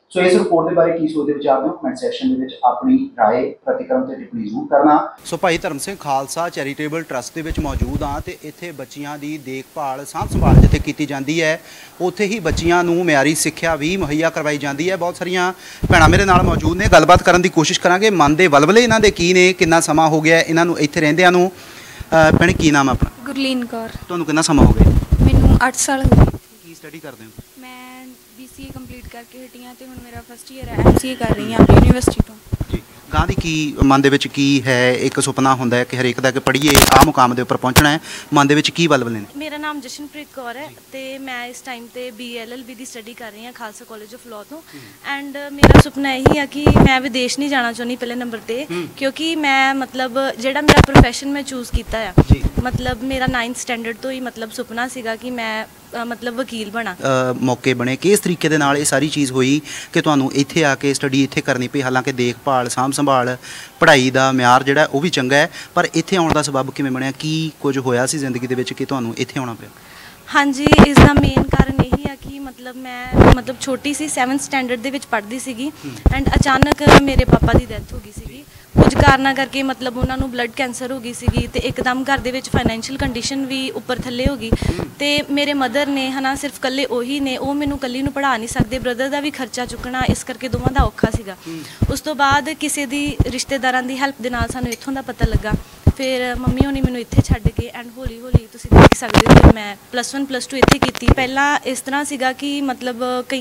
ਸੋ ਇਸ ਰਿਪੋਰਟ ਦੇ ਬਾਰੇ ਕੀ ਸੋਚਦੇ ਵਿਚਾਰਦੇ ਹੋ ਕਮੈਂਟ ਸੈਕਸ਼ਨ ਦੇ ਵਿੱਚ ਆਪਣੀ ਰਾਏ ਪ੍ਰਤੀਕਰਮ ਤੇ ਟਿੱਪਣੀ ਜ਼ਰੂਰ ਕਰਨਾ। ਸੋ ਭਾਈ ਧਰਮ ਸਿੰਘ ਖਾਲਸਾ ਚੈਰੀਟੇਬਲ ਟਰਸਟ ਦੇ ਵਿੱਚ ਮੌਜੂਦ ਹਾਂ ਤੇ ਇੱਥੇ ਬੱਚੀਆਂ ਦੀ ਦੇਖਭਾਲ ਸਾਂਭ ਸੰਭਾਲ ਜਿੱਥੇ ਕੀਤੀ ਜਾਂਦੀ ਹੈ ਉੱਥੇ ਹੀ ਬੱਚੀਆਂ ਨੂੰ ਮਿਆਰੀ ਸਿੱਖਿਆ ਵੀ ਮੁਹੱਈਆ ਕਰਵਾਈ ਜਾਂਦੀ ਹੈ। ਬਹੁਤ ਸਾਰੀਆਂ ਭੈਣਾਂ ਮੇਰੇ ਨਾਲ ਮੌਜੂਦ ਨੇ, ਗੱਲਬਾਤ ਕਰਨ ਦੀ ਕੋਸ਼ਿਸ਼ ਕਰਾਂਗੇ। ਮਨ ਦੇ ਵਲਵਲੇ ਇਹਨਾਂ ਦੇ ਕੀ ਨੇ, ਕਿੰਨਾ ਸਮਾਂ ਹੋ ਗਿਆ ਇਹਨਾਂ ਨੂੰ ਇੱਥੇ ਰਹਿੰਦਿਆਂ ਨੂੰ। ਭੈਣ ਕੀ ਨਾਮ ਆਪਣਾ? ਗੁਰਲੀਨ ਕੌਰ। ਤੁਹਾਨੂੰ ਕਿੰਨਾ ਸਮਾਂ ਹੋ ਗਿਆ? ਮੈਨੂੰ 8 ਸਾਲ ਹੋ ਗਏ। ਕੀ ਸਟੱਡੀ ਕਰਦੇ ਹੋ? ਮੈਂ BCA ਕੰਪਲੀਟ ਕਰਕੇ ਹਟੀ ਹਾਂ ਤੇ ਹੁਣ ਮੇਰਾ ਫਸਟ ਈਅਰ ਹੈ। MCA ਕਰ ਰਹੀ ਹਾਂ ਆਪਣੀ ਯੂਨੀਵਰਸਿਟੀ ਤੋਂ। ਜੀ, ਗਾਂ ਦੀ ਕੀ ਮਨ ਦੇ ਵਿੱਚ ਕੀ ਹੈ? ਇੱਕ ਸੁਪਨਾ ਹੁੰਦਾ ਹੈ ਕਿ ਹਰੇਕ ਦਾ ਕਿ ਪੜ੍ਹੀਏ ਆਹ ਮੁਕਾਮ ਦੇ ਉੱਪਰ ਪਹੁੰਚਣਾ ਹੈ, ਮਨ ਦੇ ਵਿੱਚ ਕੀ ਵਲਵਲੇ ਨੇ? ਮੇਰਾ ਨਾਮ ਜਸ਼ਨਪ੍ਰੀਤ ਕੌਰ ਹੈ ਤੇ ਮੈਂ ਇਸ ਟਾਈਮ ਤੇ BLLB ਦੀ ਸਟੱਡੀ ਕਰ ਰਹੀ ਹਾਂ ਖਾਲਸਾ ਕਾਲਜ ਆਫ ਲਾਅ ਤੋਂ। ਐਂਡ ਮੇਰਾ ਸੁਪਨਾ ਇਹੀ ਆ ਕਿ ਮੈਂ ਵਿਦੇਸ਼ ਨਹੀਂ ਜਾਣਾ ਚਾਹੁੰਦੀ ਪਹਿਲੇ ਨੰਬਰ ਤੇ, ਕਿਉਂਕਿ ਮੈਂ ਮਤਲਬ ਜਿਹੜਾ ਮੇਰਾ ਪ੍ਰੋਫੈਸ਼ਨ ਮੈਂ ਚੂਜ਼ ਕੀਤਾ ਆ, ਮਤਲਬ ਮੇਰਾ 9th ਸਟੈਂਡਰਡ ਤੋਂ ਹੀ ਮਤਲਬ ਸੁਪਨਾ ਸੀਗਾ ਕਿ ਮੈਂ ਮਤਲਬ ਵਕੀਲ ਬਣਾ। ਮੌਕੇ ਬਣੇ ਕਿਸ ਤਰੀਕੇ ਦੇ ਨਾਲ ਇਹ ਸਾਰੀ ਚੀਜ਼ ਹੋਈ ਕਿ ਤੁਹਾਨੂੰ ਇੱਥੇ ਆ ਕੇ ਸਟੱਡੀ ਇੱਥੇ ਕਰਨੀ ਪਈ? ਹਾਲਾਂਕਿ ਦੇਖਭਾਲ ਸਾਂਭ ਸੰਭਾਲ ਪੜ੍ਹਾਈ ਦਾ ਮਿਆਰ ਜਿਹੜਾ ਉਹ ਵੀ ਚੰਗਾ ਹੈ, ਪਰ ਇੱਥੇ ਆਉਣ ਦਾ ਸਬਬ ਕਿਵੇਂ ਬਣਿਆ? ਕੀ ਕੁਝ ਹੋਇਆ ਸੀ ਜ਼ਿੰਦਗੀ ਦੇ ਵਿੱਚ ਕਿ ਤੁਹਾਨੂੰ ਇੱਥੇ ਆਉਣਾ ਪਿਆ? ਹਾਂਜੀ, ਇਸ ਦਾ ਮੇਨ ਕਾਰਨ ਇਹੀ ਆ ਕਿ ਮਤਲਬ ਮੈਂ ਛੋਟੀ ਸੀ, 7th ਸਟੈਂਡਰਡ ਦੇ ਵਿੱਚ ਪੜ੍ਹਦੀ ਸੀਗੀ ਐਂਡ ਅਚਾਨਕ ਮੇਰੇ ਪਾਪਾ ਦੀ ਡੈਥ ਹੋ ਗਈ ਸੀਗੀ ਕੁਝ ਕਾਰਨਾਂ ਕਰਕੇ। ਮਤਲਬ ਉਹਨਾਂ ਨੂੰ ਬਲੱਡ ਕੈਂਸਰ ਹੋ ਗਈ ਸੀਗੀ ਤੇ ਇੱਕਦਮ ਘਰ ਦੇ ਵਿੱਚ ਫਾਈਨੈਂਸ਼ੀਅਲ ਕੰਡੀਸ਼ਨ ਵੀ ਉੱਪਰ ਥੱਲੇ ਹੋ ਗਈ ਤੇ ਮੇਰੇ ਮਦਰ ਨੇ ਹਨਾ ਸਿਰਫ ਇਕੱਲੇ ਉਹੀ ਨੇ, ਉਹ ਮੈਨੂੰ ਇਕੱਲੀ ਨੂੰ ਪੜ੍ਹਾ ਨਹੀਂ ਸਕਦੇ, ਬ੍ਰਦਰ ਦਾ ਵੀ ਖਰਚਾ ਚੁੱਕਣਾ, ਇਸ ਕਰਕੇ ਦੋਵਾਂ ਦਾ ਔਖਾ ਸੀਗਾ। ਉਸ ਤੋਂ ਬਾਅਦ ਕਿਸੇ ਦੀ ਰਿਸ਼ਤੇਦਾਰਾਂ ਦੀ ਹੈਲਪ ਦੇ ਨਾਲ ਸਾਨੂੰ ਇੱਥੋਂ ਦਾ ਪਤਾ ਲੱਗਾ। ਫਿਰ ਮੰਮੀ ਹੋਣੀ ਮੈਨੂੰ ਇੱਥੇ ਛੱਡ ਕੇ ਐਂਡ ਹੌਲੀ ਹੌਲੀ ਤੁਸੀਂ ਦੇਖ ਸਕਦੇ ਹੋ ਕਿ ਮੈਂ +1 +2 ਇੱਥੇ ਕੀਤੀ। ਪਹਿਲਾਂ ਇਸ ਤਰ੍ਹਾਂ ਸੀਗਾ ਕਿ ਮਤਲਬ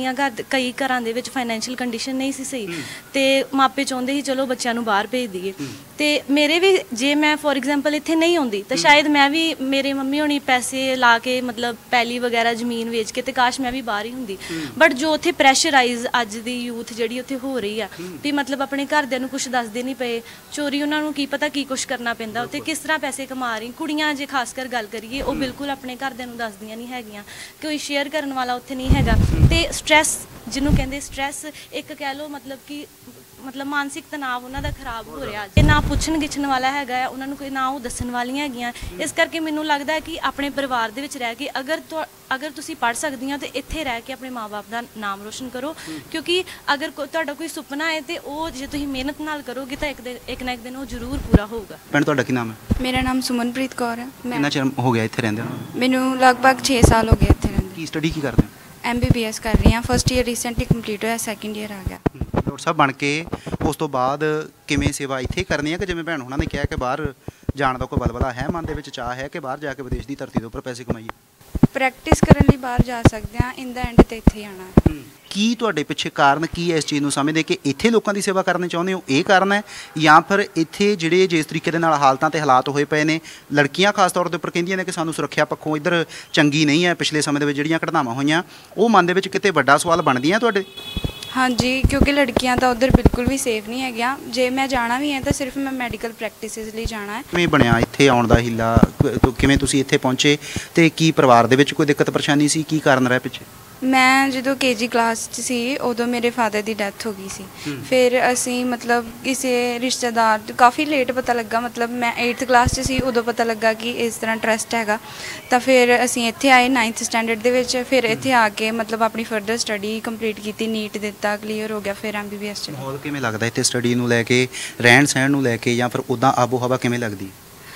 ਕਈ ਘਰਾਂ ਦੇ ਵਿੱਚ ਫਾਈਨੈਂਸ਼ੀਅਲ ਕੰਡੀਸ਼ਨ ਨਹੀਂ ਸੀ ਸਹੀ ਤੇ ਮਾਪੇ ਚਾਹੁੰਦੇ ਸੀ ਚਲੋ ਬੱਚਿਆਂ ਨੂੰ ਬਾਹਰ ਭੇਜ ਦਈਏ। ਤੇ ਮੇਰੇ ਵੀ ਜੇ ਮੈਂ ਫੋਰ ਐਗਜ਼ਾਮਪਲ ਇੱਥੇ ਨਹੀਂ ਆਉਂਦੀ ਤਾਂ ਸ਼ਾਇਦ ਮੈਂ ਵੀ ਮੇਰੇ ਮੰਮੀ ਹੋਣੀ ਪੈਸੇ ਲਾ ਕੇ ਮਤਲਬ ਪੈਲੀ ਵਗੈਰਾ ਜ਼ਮੀਨ ਵੇਚ ਕੇ ਤੇ ਕਾਸ਼ ਮੈਂ ਵੀ ਬਾਹਰ ਹੀ ਹੁੰਦੀ। ਬਟ ਜੋ ਉੱਥੇ ਪ੍ਰੈਸ਼ਰਾਈਜ਼ ਅੱਜ ਦੀ ਯੂਥ ਜਿਹੜੀ ਉੱਥੇ ਹੋ ਰਹੀ ਆ ਵੀ ਮਤਲਬ ਆਪਣੇ ਘਰਦਿਆਂ ਨੂੰ ਕੁਛ ਦੱਸਦੇ ਨਹੀਂ ਪਏ, ਚੋਰੀ ਉਹਨਾਂ ਨੂੰ ਕੀ ਪਤਾ ਕੀ ਕੁਛ ਕਰਨਾ ਪੈਂਦਾ ਉੱਥੇ, ਕਿਸ ਤਰ੍ਹਾਂ ਪੈਸੇ ਕਮਾ ਰਹੀ ਕੁੜੀਆਂ ਜੇ ਖਾਸ ਕਰ ਗੱਲ ਕਰੀਏ ਉਹ ਬਿਲਕੁਲ ਆਪਣੇ ਘਰਦਿਆਂ ਨੂੰ ਦੱਸਦੀਆਂ ਨਹੀਂ ਹੈਗੀਆਂ, ਕੋਈ ਸ਼ੇਅਰ ਕਰਨ ਵਾਲਾ ਉੱਥੇ ਨਹੀਂ ਹੈਗਾ। ਤੇ ਸਟ੍ਰੈਸ ਜਿਹਨੂੰ ਕਹਿੰਦੇ ਸਟ੍ਰੈਸ ਇੱਕ ਕਹਿ ਲਓ ਮਤਲਬ ਕਿ ਮਾਨਸਿਕ ਤਣਾਅ ਉਹਨਾਂ ਦਾ ਖਰਾਬ ਹੋ ਰਿਹਾ ਤੇ ਨਾ ਪੁੱਛਣ ਗਿੱਛਣ ਵਾਲਾ ਹੈਗਾ ਆ ਉਹਨਾਂ ਨੂੰ, ਕੋਈ ਨਾ ਉਹ ਦੱਸਣ ਵਾਲੀਆਂ ਹੈਗੀਆਂ। ਇਸ ਕਰਕੇ ਮੈਨੂੰ ਲੱਗਦਾ ਹੈ ਕਿ ਆਪਣੇ ਪਰਿਵਾਰ ਦੇ ਵਿੱਚ ਰਹਿ ਕੇ ਅਗਰ ਤੁਸੀਂ ਪੜ੍ਹ ਸਕਦੀਆਂ ਤਾਂ ਇੱਥੇ ਰਹਿ ਕੇ ਆਪਣੇ ਮਾਂ-ਬਾਪ ਦਾ ਨਾਮ ਰੋਸ਼ਨ ਕਰੋ, ਕਿਉਂਕਿ ਅਗਰ ਤੁਹਾਡਾ ਕੋਈ ਸੁਪਨਾ ਹੈ ਤੇ ਉਹ ਜੇ ਤੁਸੀਂ ਮਿਹਨਤ ਨਾਲ ਕਰੋਗੇ ਤਾਂ ਇੱਕ ਨਾ ਇੱਕ ਦਿਨ ਉਹ ਜ਼ਰੂਰ ਪੂਰਾ ਹੋਊਗਾ। ਭੈਣ ਤੁਹਾਡਾ ਕੀ ਨਾਮ ਹੈ? ਮੇਰਾ ਨਾਮ ਸੁਮਨਪ੍ਰੀਤ ਕੌਰ ਹੈ। ਕਿੰਨਾ ਚਿਰ ਹੋ ਗਿਆ ਇੱਥੇ ਰਹਿੰਦੇ ਨੂੰ? ਮੈਨੂੰ ਲਗਭਗ 6 ਸਾਲ ਹੋ ਗਏ ਇੱਥੇ ਰਹਿੰਦੇ। ਕੀ ਸਟੱਡੀ ਕੀ ਕਰਦੇ ਹੋ? MBBS ਕਰ ਰਹੀ ਹਾਂ, ਫਸਟ ਈਅਰ ਰੀਸੈਂਟਲੀ ਕੰਪਲੀਟ ਹੋਇਆ, ਸੈਕੰਡ ਈਅਰ ਆ ਗਿਆ। ਡਾਕਟਰ ਸਾਹਿਬ ਬਣ ਕੇ ਉਸ ਤੋਂ ਬਾਅਦ ਕਿਵੇਂ ਸੇਵਾ ਇੱਥੇ ਕਰਨੀ ਹੈ ਕਿ ਜਿਵੇਂ ਭੈਣ ਉਹਨਾਂ ਨੇ ਕਿਹਾ ਕਿ ਬਾਹਰ ਜਾਣ ਦਾ ਕੋਈ ਬਲਬਲਾ ਹੈ, ਮਨ ਦੇ ਵਿੱਚ ਚਾਹ ਹੈ ਕਿ ਬਾਹਰ ਜਾ ਕੇ ਵਿਦੇਸ਼ ਦੀ ਧਰਤੀ ਦੇ ਉੱਪਰ ਪੈਸੇ ਕਮਾਈਏ? ਪ੍ਰੈਕਟਿਸ ਕਰਨ ਲਈ ਬਾਹਰ ਜਾ ਸਕਦੇ ਹਾਂ, ਇਨ ਦਾ ਐਂਡ ਤੇ ਇੱਥੇ ਹੀ ਆਉਣਾ। ਕੀ ਤੁਹਾਡੇ ਪਿੱਛੇ ਕਾਰਨ ਕੀ ਹੈ ਇਸ ਚੀਜ਼ ਨੂੰ ਸਮਝਦੇ ਕਿ ਇੱਥੇ ਲੋਕਾਂ ਦੀ ਸੇਵਾ ਕਰਨੀ ਚਾਹੁੰਦੇ ਹੋ, ਇਹ ਕਾਰਨ ਹੈ? ਜਾਂ ਫਿਰ ਇੱਥੇ ਜਿਹੜੇ ਜਿਸ ਤਰੀਕੇ ਦੇ ਨਾਲ ਹਾਲਤਾਂ ਤੇ ਹਾਲਾਤ ਹੋਏ ਪਏ ਨੇ, ਲੜਕੀਆਂ ਖਾਸ ਤੌਰ ਦੇ ਉੱਪਰ ਕਹਿੰਦੀਆਂ ਨੇ ਕਿ ਸਾਨੂੰ ਸੁਰੱਖਿਆ ਪੱਖੋਂ ਇੱਧਰ ਚੰਗੀ ਨਹੀਂ ਹੈ, ਪਿਛਲੇ ਸਮੇਂ ਦੇ ਵਿੱਚ ਜਿਹੜੀਆਂ ਘਟਨਾਵਾਂ ਹੋਈਆਂ ਉਹ ਮਨ ਦੇ ਵਿੱਚ ਕਿਤੇ ਵੱਡਾ ਸਵਾਲ ਬਣਦੀਆਂ ਤੁਹਾਡੇ? ਹਾਂਜੀ, ਕਿਉਂਕਿ ਲੜਕੀਆਂ ਤਾਂ ਉੱਧਰ ਬਿਲਕੁਲ ਵੀ ਸੇਫ ਨਹੀਂ ਹੈਗੀਆਂ। ਜੇ ਮੈਂ ਜਾਣਾ ਵੀ ਹੈ ਤਾਂ ਸਿਰਫ ਮੈਂ ਮੈਡੀਕਲ ਪ੍ਰੈਕਟਿਸਿਸ ਲਈ ਜਾਣਾ ਹੈ। ਕਿਵੇਂ ਬਣਿਆ ਇੱਥੇ ਆਉਣ ਦਾ ਹੀਲਾ? ਕਿਵੇਂ ਤੁਸੀਂ ਇੱਥੇ ਪਹੁੰਚੇ ਤੇ ਕੀ ਪਰਿਵਾਰ ਦੇ ਵਿੱਚ ਕੋਈ ਦਿੱਕਤ ਪਰੇਸ਼ਾਨੀ ਸੀ? ਕੀ ਕਾਰਨ ਰਿਹਾ ਪਿੱਛੇ? ਮੈਂ ਜਦੋਂ KG ਕਲਾਸ 'ਚ ਸੀ ਉਦੋਂ ਮੇਰੇ ਫਾਦਰ ਦੀ ਡੈਥ ਹੋ ਗਈ ਸੀ। ਫਿਰ ਅਸੀਂ ਮਤਲਬ ਕਿਸੇ ਰਿਸ਼ਤੇਦਾਰ ਕਾਫੀ ਲੇਟ ਪਤਾ ਲੱਗਾ, ਮਤਲਬ ਮੈਂ 8th ਕਲਾਸ 'ਚ ਸੀ ਉਦੋਂ ਪਤਾ ਲੱਗਾ ਕਿ ਇਸ ਤਰ੍ਹਾਂ ਟਰਸਟ ਹੈਗਾ। ਤਾਂ ਫਿਰ ਅਸੀਂ ਇੱਥੇ ਆਏ 9th ਸਟੈਂਡਰਡ ਦੇ ਵਿੱਚ। ਫਿਰ ਇੱਥੇ ਆ ਕੇ ਮਤਲਬ ਆਪਣੀ ਫਰਦਰ ਸਟੱਡੀ ਕੰਪਲੀਟ ਕੀਤੀ, ਨੀਟ ਦਿੱਤਾ, ਕਲੀਅਰ ਹੋ ਗਿਆ, ਫਿਰ MBBS 'ਚ। ਮਾਹੌਲ ਕਿਵੇਂ ਲੱਗਦਾ ਇੱਥੇ ਸਟੱਡੀ ਨੂੰ ਲੈ ਕੇ, ਰਹਿਣ ਸਹਿਣ ਨੂੰ ਲੈ ਕੇ, ਜਾਂ ਫਿਰ ਉੱਦਾਂ ਆਬੋ ਹਵਾ ਕਿਵੇਂ ਲੱਗਦੀ?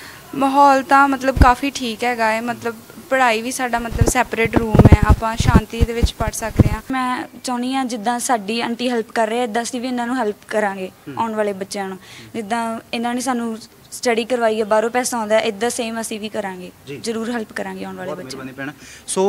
ਮਾਹੌਲ ਤਾਂ ਮਤਲਬ ਕਾਫੀ ਠੀਕ ਹੈਗਾ ਹੈ। ਮਤਲਬ ਪੜ੍ਹਾਈ ਵੀ ਸਾਡਾ ਮਤਲਬ ਸੈਪਰੇਟ ਰੂਮ ਹੈ, ਆਪਾਂ ਸ਼ਾਂਤੀ ਦੇ ਵਿੱਚ ਪੜ੍ਹ ਸਕਦੇ ਹਾਂ। ਮੈਂ ਚਾਹੁੰਦੀ ਹਾਂ ਜਿੱਦਾਂ ਸਾਡੀ ਆਂਟੀ ਹੈਲਪ ਕਰ ਰਹੇ ਇੱਦਾਂ ਅਸੀਂ ਵੀ ਇਹਨਾਂ ਨੂੰ ਹੈਲਪ ਕਰਾਂਗੇ, ਆਉਣ ਵਾਲੇ ਬੱਚਿਆਂ ਨੂੰ। ਜਿੱਦਾਂ ਇਹਨਾਂ ਨੇ ਸਾਨੂੰ ਸਟੱਡੀ ਕਰਵਾਈ ਹੈ, ਬਾਹਰੋਂ ਪੈਸਾ ਆਉਂਦਾ, ਇੱਦਾਂ ਸੇਮ ਅਸੀਂ ਵੀ ਕਰਾਂਗੇ, ਜ਼ਰੂਰ ਹੈਲਪ ਕਰਾਂਗੇ ਆਉਣ ਵਾਲੇ ਬੱਚਿਆਂ ਨੂੰ। ਸੋ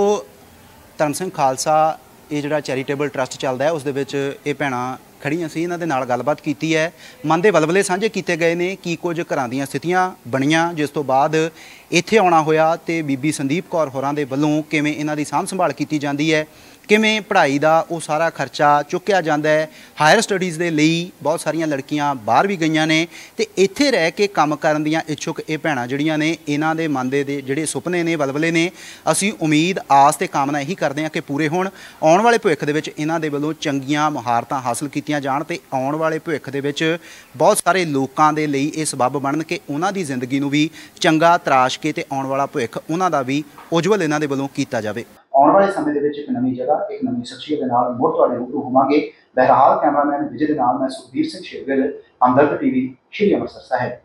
ਧਰਮ ਸਿੰਘ ਖਾਲਸਾ ਇਹ ਜਿਹੜਾ ਚੈਰੀਟੇਬਲ ਟਰਸਟ ਚੱਲਦਾ ਹੈ ਉਸ ਦੇ ਵਿੱਚ ਇਹ ਭੈਣਾਂ ਖੜੀਆਂ ਸੀ, ਇਹਨਾਂ ਦੇ ਨਾਲ ਗੱਲਬਾਤ ਕੀਤੀ ਹੈ, ਮਨ ਦੇ ਵਲਵਲੇ ਸਾਂਝੇ ਕੀਤੇ ਗਏ ਨੇ, ਕੀ ਕੁਝ ਘਰਾਂ ਦੀਆਂ ਸਥਿਤੀਆਂ ਬਣੀਆਂ ਜਿਸ ਤੋਂ ਬਾਅਦ ਇੱਥੇ ਆਉਣਾ ਹੋਇਆ, ਤੇ ਬੀਬੀ ਸੰਦੀਪ ਕੌਰ ਹੋਰਾਂ ਦੇ ਵੱਲੋਂ ਕਿਵੇਂ ਇਹਨਾਂ ਦੀ ਸਾਂਭ ਸੰਭਾਲ ਕੀਤੀ ਜਾਂਦੀ ਹੈ, ਕਿਵੇਂ ਪੜ੍ਹਾਈ ਦਾ ਉਹ ਸਾਰਾ ਖਰਚਾ ਚੁੱਕਿਆ ਜਾਂਦਾ ਹੈ। ਹਾਇਰ ਸਟੱਡੀਜ਼ ਦੇ ਲਈ ਬਹੁਤ ਸਾਰੀਆਂ ਲੜਕੀਆਂ ਬਾਹਰ ਵੀ ਗਈਆਂ ਨੇ ਤੇ ਇੱਥੇ ਰਹਿ ਕੇ ਕੰਮ ਕਰਨ ਦੀਆਂ ਇੱਛੁਕ ਇਹ ਭੈਣਾਂ ਜਿਹੜੀਆਂ ਨੇ, ਇਹਨਾਂ ਦੇ ਮਨ ਦੇ ਜਿਹੜੇ ਸੁਪਨੇ ਨੇ, ਵਲਵਲੇ ਨੇ, ਅਸੀਂ ਉਮੀਦ ਆਸ ਤੇ ਕਾਮਨਾ ਇਹੀ ਕਰਦੇ ਹਾਂ ਕਿ ਪੂਰੇ ਹੋਣ। ਆਉਣ ਵਾਲੇ ਭਵਿੱਖ ਦੇ ਵਿੱਚ ਇਹਨਾਂ ਦੇ ਵੱਲੋਂ ਚੰਗੀਆਂ ਮੁਹਾਰਤਾਂ ਹਾਸਲ ਕੀਤੀਆਂ ਜਾਣ ਤੇ ਆਉਣ ਵਾਲੇ ਭਵਿੱਖ ਦੇ ਵਿੱਚ ਬਹੁਤ ਸਾਰੇ ਲੋਕਾਂ ਦੇ ਲਈ ਇਹ ਸਬੱਬ ਬਣਨ ਕਿ ਉਹਨਾਂ ਦੀ ਜ਼ਿੰਦਗੀ ਨੂੰ ਵੀ ਚੰਗਾ ਤਰਾਸ਼ ਕੇ ਤੇ ਆਉਣ ਵਾਲਾ ਭਵਿੱਖ ਉਹਨਾਂ ਦਾ ਵੀ ਉਜਵਲ ਇਹਨਾਂ ਦੇ ਵੱਲੋਂ ਕੀਤਾ ਜਾਵੇ। ਆਉਣ ਵਾਲੇ ਸਮੇਂ ਦੇ ਵਿੱਚ ਇੱਕ ਨਵੀਂ ਜਗ੍ਹਾ, ਇੱਕ ਨਵੀਂ ਸ਼ਖਸੀਅਤ ਦੇ ਨਾਲ ਮੁੜ ਤੁਹਾਡੇ ਰੂਬਰੂ ਹੋਵਾਂਗੇ। ਬਹਰਹਾਲ ਕੈਮਰਾਮੈਨ ਵਿਜੇ ਦੇ ਨਾਲ ਮੈਂ ਸੁਖਬੀਰ ਸਿੰਘ ਸ਼ੇਰਗਿੱਲ, ਹਮਦਰਦ ਟੀਵੀ, ਸ਼੍ਰੀ ਅੰਮ੍ਰਿਤਸਰ ਸਾਹਿਬ।